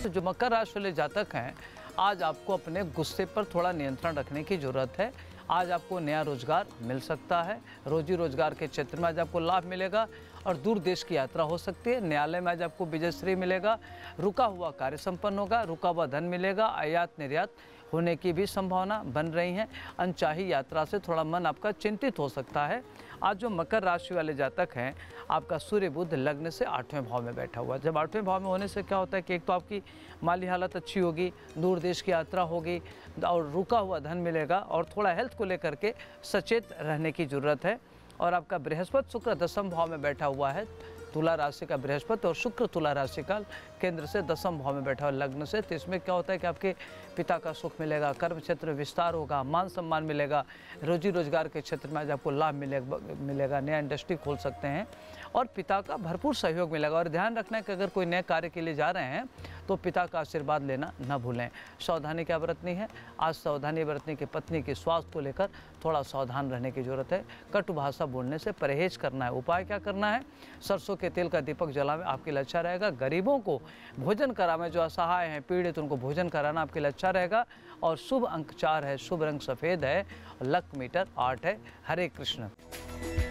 जो मकर राशि वाले जातक हैं, आज आपको अपने गुस्से पर थोड़ा नियंत्रण रखने की ज़रूरत है। आज आपको नया रोजगार मिल सकता है। रोजी रोजगार के क्षेत्र में आज आपको लाभ मिलेगा और दूर देश की यात्रा हो सकती है। न्यायालय में आज आपको विजयश्री मिलेगा। रुका हुआ कार्य संपन्न होगा, रुका हुआ धन मिलेगा। आयात निर्यात होने की भी संभावना बन रही है। अनचाही यात्रा से थोड़ा मन आपका चिंतित हो सकता है। आज जो मकर राशि वाले जातक हैं, आपका सूर्य बुध लग्न से 8वें भाव में बैठा हुआ है। जब 8वें भाव में होने से क्या होता है कि एक तो आपकी माली हालत अच्छी होगी, दूर देश की यात्रा होगी और रुका हुआ धन मिलेगा और थोड़ा हेल्थ को लेकर के सचेत रहने की ज़रूरत है। और आपका बृहस्पति शुक्र 10वें भाव में बैठा हुआ है। तुला राशि का बृहस्पति और शुक्र तुला राशि का केंद्र से 10वें भाव में बैठा हुआ लग्न से। तो इसमें क्या होता है कि आपके पिता का सुख मिलेगा, कर्म क्षेत्र विस्तार होगा, मान सम्मान मिलेगा, रोजी रोजगार के क्षेत्र में आज आपको लाभ मिलेगा, नया इंडस्ट्री खोल सकते हैं और पिता का भरपूर सहयोग मिलेगा। और ध्यान रखना है कि अगर कोई नए कार्य के लिए जा रहे हैं तो पिता का आशीर्वाद लेना न भूलें। सावधानी क्या बरतनी है? आज सावधानी बरतने की पत्नी के स्वास्थ्य को लेकर थोड़ा सावधान रहने की जरूरत है। कटु भाषा बोलने से परहेज करना है। उपाय क्या करना है? सरसों के तेल का दीपक जलावें, आपके लिए अच्छा रहेगा। गरीबों को भोजन करावें, जो असहाय हैं, पीड़ित, उनको भोजन कराना आपके लिए अच्छा रहेगा। और शुभ अंक 4 है, शुभ रंग सफ़ेद है, लक मीटर 8 है। हरे कृष्ण।